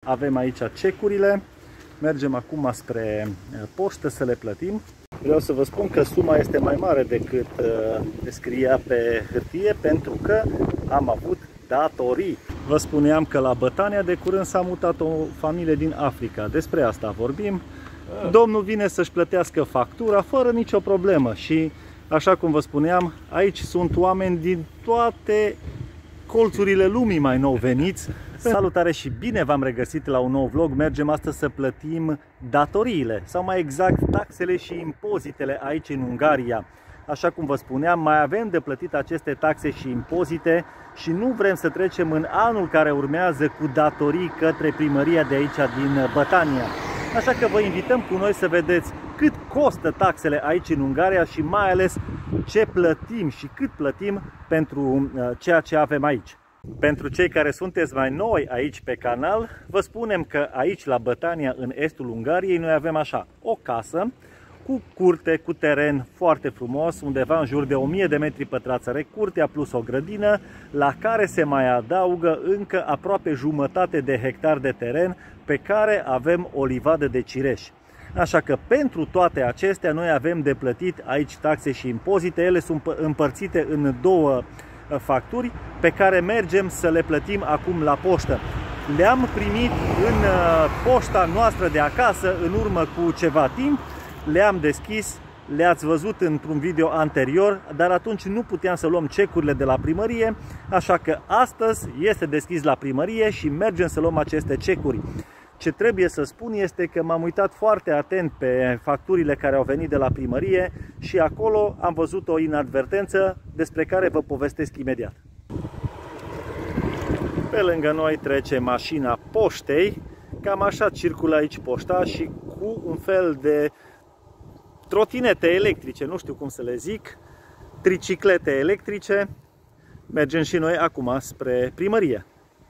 avem aici cecurile. Mergem acum spre poștă să le plătim. Vreau să vă spun că suma este mai mare decât scria pe hârtie, pentru că am avut datorii. Vă spuneam că la Bătania de curând s-a mutat o familie din Africa. Despre asta vorbim. Domnul vine să-și plătească factura fără nicio problemă și, așa cum vă spuneam, aici sunt oameni din toate colțurile lumii mai nou veniți. Salutare și bine v-am regăsit la un nou vlog. Mergem astăzi să plătim datoriile, sau mai exact taxele și impozitele aici în Ungaria. Așa cum vă spuneam, mai avem de plătit aceste taxe și impozite și nu vrem să trecem în anul care urmează cu datorii către primăria de aici din Bătania. Așa că vă invităm cu noi să vedeți cât costă taxele aici în Ungaria și mai ales ce plătim și cât plătim pentru ceea ce avem aici. Pentru cei care sunteți mai noi aici pe canal, vă spunem că aici la Bătania, în estul Ungariei, noi avem așa o casă cu curte, cu teren foarte frumos, undeva în jur de 1000 de metri pătrați are curtea, plus o grădină, la care se mai adaugă încă aproape jumătate de hectar de teren pe care avem o livadă de cireși. Așa că pentru toate acestea noi avem de plătit aici taxe și impozite. Ele sunt împărțite în două facturi pe care mergem să le plătim acum la poștă. Le-am primit în poșta noastră de acasă în urmă cu ceva timp. Le-am deschis, le-ați văzut într-un video anterior, dar atunci nu puteam să luăm cecurile de la primărie, așa că astăzi este deschis la primărie și mergem să luăm aceste cecuri. Ce trebuie să spun este că m-am uitat foarte atent pe facturile care au venit de la primărie și acolo am văzut o inadvertență despre care vă povestesc imediat. Pe lângă noi trece mașina poștei, cam așa circulă aici poșta și cu un fel de trotinete electrice, nu știu cum să le zic, triciclete electrice. Mergem și noi acum spre primărie.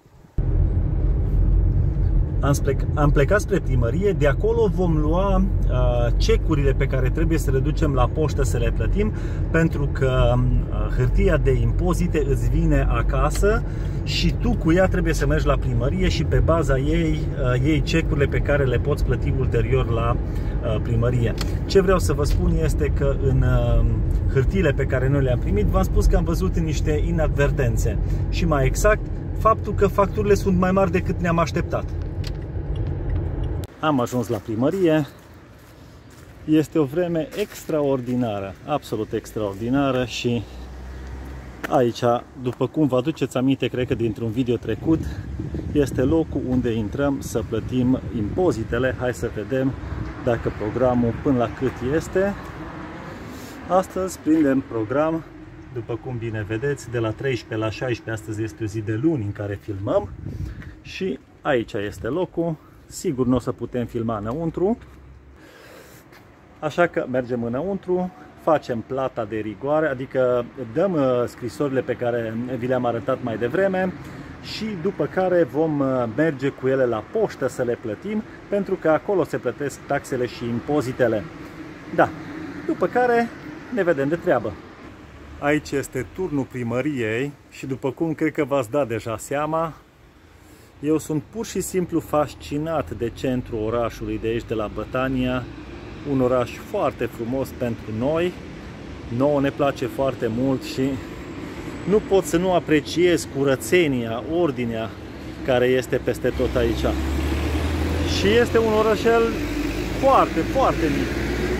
Am plecat spre primărie, de acolo vom lua cecurile pe care trebuie să le ducem la poștă să le plătim, pentru că hârtia de impozite îți vine acasă și tu cu ea trebuie să mergi la primărie și pe baza ei iei cecurile pe care le poți plăti ulterior la primărie. Ce vreau să vă spun este că în hârtiile pe care noi le-am primit, v-am spus că am văzut niște inadvertențe și mai exact faptul că facturile sunt mai mari decât ne-am așteptat. Am ajuns la primărie. Este o vreme extraordinară, absolut extraordinară și aici, după cum vă aduceți aminte, cred că dintr-un video trecut, este locul unde intrăm să plătim impozitele. Hai să vedem dacă programul până la cât este. Astăzi prindem program, după cum bine vedeți, de la 13 la 16, astăzi este o zi de luni în care filmăm și aici este locul. Sigur nu o să putem filma înăuntru, așa că mergem înăuntru, facem plata de rigoare, adică dăm scrisorile pe care vi le-am arătat mai devreme și după care vom merge cu ele la poștă să le plătim, pentru că acolo se plătesc taxele și impozitele. Da, după care ne vedem de treabă. Aici este turnul primăriei și după cum cred că v-ați dat deja seama, eu sunt pur și simplu fascinat de centrul orașului de aici, de la Bătania. Un oraș foarte frumos pentru noi. Nouă ne place foarte mult și nu pot să nu apreciez curățenia, ordinea care este peste tot aici. Și este un orășel foarte, foarte mic.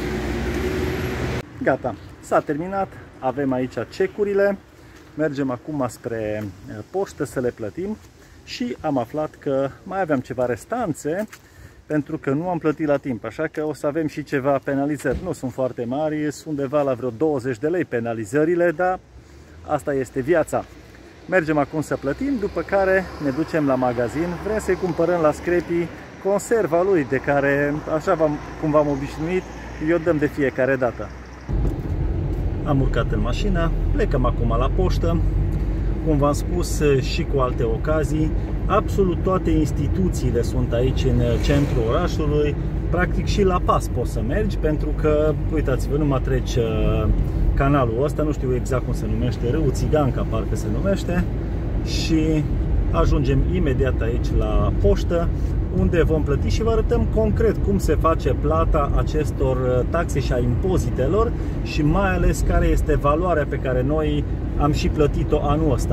Gata, s-a terminat. Avem aici cecurile. Mergem acum spre poștă să le plătim. Și am aflat că mai aveam ceva restanțe pentru că nu am plătit la timp, așa că o să avem și ceva penalizări. Nu sunt foarte mari, sunt undeva la vreo 20 de lei penalizările, dar asta este viața. Mergem acum să plătim, după care ne ducem la magazin. Vrem să-i cumpărăm la Screpi conserva lui, de care, așa cum v-am obișnuit, eu dăm de fiecare dată. Am urcat în mașină, plecăm acum la poștă. Cum v-am spus și cu alte ocazii, absolut toate instituțiile sunt aici în centrul orașului. Practic și la pas poți să mergi, pentru că, uitați-vă, numai treci canalul ăsta, nu știu exact cum se numește, Râul Țiganca parcă se numește, și ajungem imediat aici la poștă, unde vom plăti și vă arătăm concret cum se face plata acestor taxe și a impozitelor și mai ales care este valoarea pe care noi am și plătit-o anul ăsta.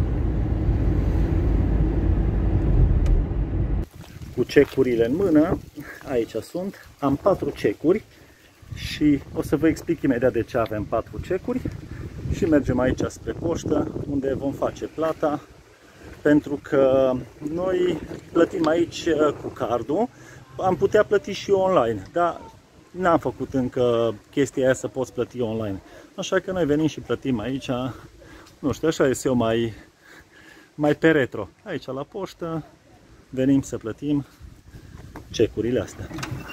Cu cecurile în mână, aici sunt, am 4 cecuri și o să vă explic imediat de ce avem 4 cecuri și mergem aici spre poștă unde vom face plata, pentru că noi plătim aici cu cardul, am putea plăti și online, dar n-am făcut încă chestia aia să poți plăti online, așa că noi venim și plătim aici, nu știu, așa este eu mai pe retro, aici la poștă. Venim să plătim cecurile astea.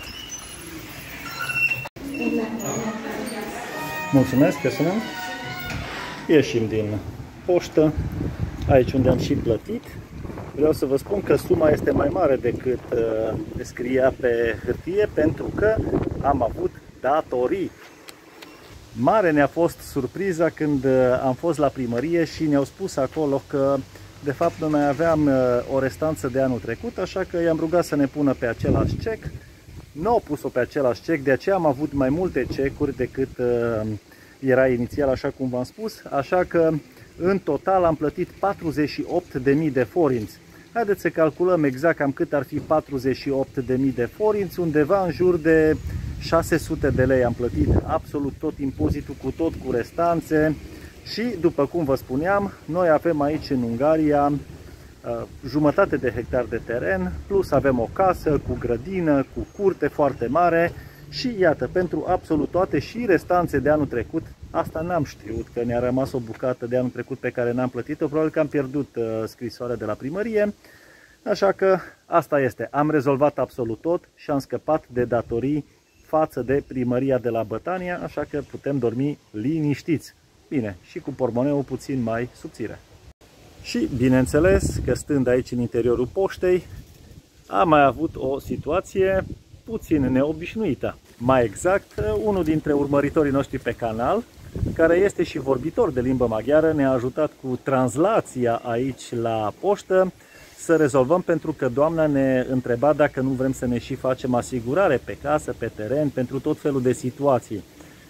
Mulțumesc că sunăm. Ieșim din poștă, aici unde am și plătit. Vreau să vă spun că suma este mai mare decât scria pe hârtie, pentru că am avut datorii. Mare ne-a fost surpriza când am fost la primărie și ne-au spus acolo că de fapt noi mai aveam o restanță de anul trecut, așa că i-am rugat să ne pună pe același cec. Nu au pus-o pe același cec, de aceea am avut mai multe cecuri decât era inițial, așa cum v-am spus, așa că în total am plătit 48.000 de forinți. Haideți să calculăm exact cam cât ar fi 48.000 de forinți, undeva în jur de 600 de lei am plătit absolut tot impozitul, cu tot cu restanțe. Și după cum vă spuneam, noi avem aici în Ungaria jumătate de hectar de teren, plus avem o casă cu grădină, cu curte foarte mare și iată, pentru absolut toate și restanțe de anul trecut, asta n-am știut, că ne-a rămas o bucată de anul trecut pe care n-am plătit-o, probabil că am pierdut scrisoarea de la primărie, așa că asta este, am rezolvat absolut tot și am scăpat de datorii față de primăria de la Bătania, așa că putem dormi liniștiți. Bine, și cu portmoneul puțin mai subțire. Și bineînțeles că stând aici în interiorul poștei, am mai avut o situație puțin neobișnuită. Mai exact, unul dintre urmăritorii noștri pe canal, care este și vorbitor de limbă maghiară, ne-a ajutat cu translația aici la poștă să rezolvăm, pentru că doamna ne întreba dacă nu vrem să ne și facem asigurare pe casă, pe teren, pentru tot felul de situații.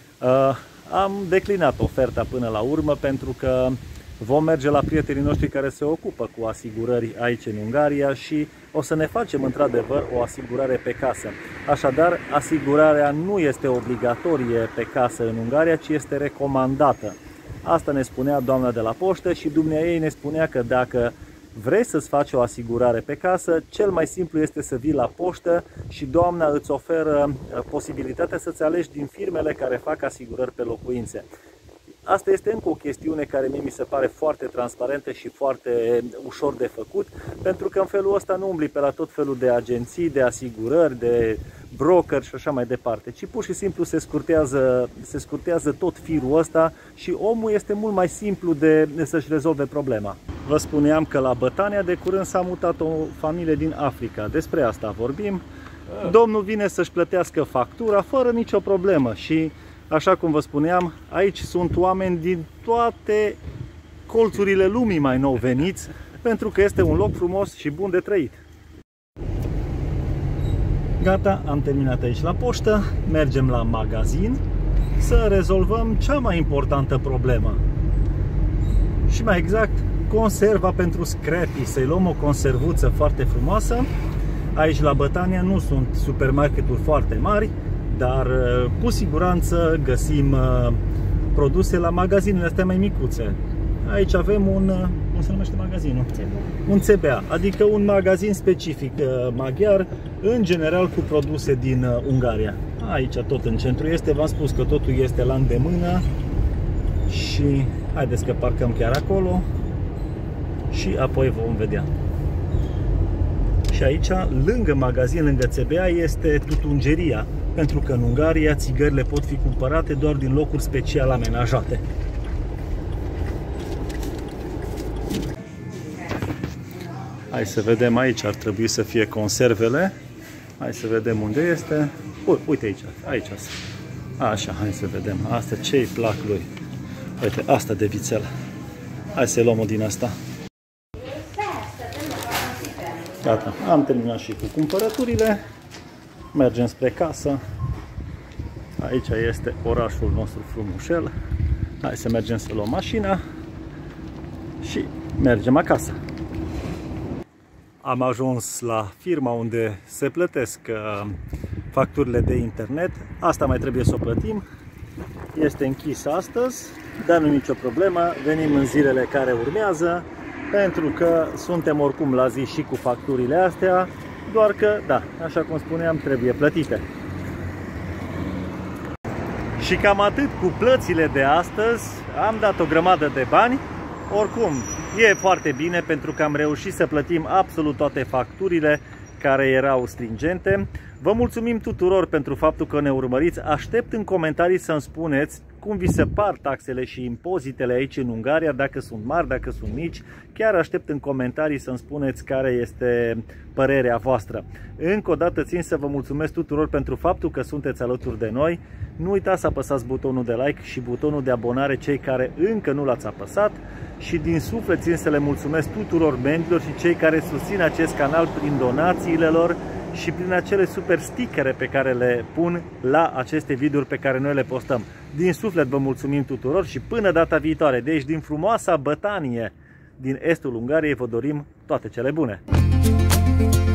Am declinat oferta până la urmă, pentru că vom merge la prietenii noștri care se ocupă cu asigurări aici în Ungaria și o să ne facem într-adevăr o asigurare pe casă. Așadar, asigurarea nu este obligatorie pe casă în Ungaria, ci este recomandată. Asta ne spunea doamna de la poștă și dumneaei ne spunea că dacă vrei să-ți faci o asigurare pe casă, cel mai simplu este să vii la poștă și doamna îți oferă posibilitatea să-ți alegi din firmele care fac asigurări pe locuințe. Asta este încă o chestiune care mie mi se pare foarte transparentă și foarte ușor de făcut, pentru că în felul ăsta nu umbli pe la tot felul de agenții, de asigurări, de broker și așa mai departe, ci pur și simplu se scurtează tot firul ăsta și omul este mult mai simplu de să-și rezolve problema. Vă spuneam că la Bătania de curând s-a mutat o familie din Africa, despre asta vorbim. Domnul vine să-și plătească factura fără nicio problemă și, așa cum vă spuneam, aici sunt oameni din toate colțurile lumii mai nou veniți, pentru că este un loc frumos și bun de trăit. Gata, am terminat aici la poștă, mergem la magazin să rezolvăm cea mai importantă problemă. Și mai exact, conserva pentru Scrappy, să-i luăm o conservuță foarte frumoasă. Aici la Bătania nu sunt supermarketuri foarte mari, dar cu siguranță găsim produse la magazinele astea mai micuțe. Aici avem cum se numește magazinul? Un CBA, adică un magazin specific maghiar, în general cu produse din Ungaria. Aici tot în centru este, v-am spus că totul este la îndemână și haideți că parcăm chiar acolo și apoi vom vedea. Și aici, lângă magazin, lângă CBA, este tutungeria, pentru că în Ungaria țigările pot fi cumpărate doar din locuri special amenajate. Hai să vedem, aici ar trebui să fie conservele. Hai să vedem unde este. Uite aici, aici. Așa, hai să vedem. Asta ce-i plac lui. Uite, asta de vițel. Hai să luăm o din asta. Gata, am terminat și cu cumpărăturile. Mergem spre casă. Aici este orașul nostru frumușel. Hai să mergem să luăm mașina și mergem acasă. Am ajuns la firma unde se plătesc facturile de internet. Asta mai trebuie să o plătim. Este închis astăzi, dar nu e nicio problemă. Venim în zilele care urmează, pentru că suntem oricum la zi și cu facturile astea, doar că, da, așa cum spuneam, trebuie plătite. Și cam atât cu plățile de astăzi. Am dat o grămadă de bani. Oricum, e foarte bine pentru că am reușit să plătim absolut toate facturile care erau stringente. Vă mulțumim tuturor pentru faptul că ne urmăriți. Aștept în comentarii să-mi spuneți cum vi se par taxele și impozitele aici în Ungaria, dacă sunt mari, dacă sunt mici. Chiar aștept în comentarii să-mi spuneți care este părerea voastră. Încă o dată țin să vă mulțumesc tuturor pentru faptul că sunteți alături de noi. Nu uitați să apăsați butonul de like și butonul de abonare cei care încă nu l-ați apăsat. Și din suflet țin să le mulțumesc tuturor membrilor și cei care susțin acest canal prin donațiile lor și prin acele super stickere pe care le pun la aceste videouri pe care noi le postăm. Din suflet vă mulțumim tuturor și până data viitoare. Deci din frumoasa Bătanie din estul Ungariei vă dorim toate cele bune!